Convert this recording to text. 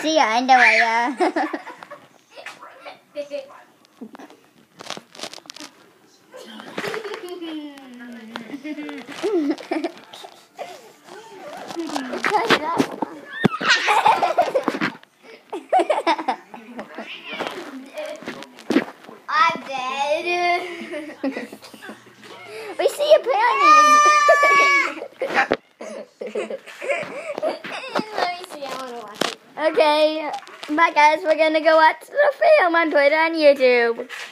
See your underwear. Cut it up. I'm dead. We see your panties. Let me see, I want to watch it. Okay, bye guys. We're gonna go watch the film on Twitter and YouTube.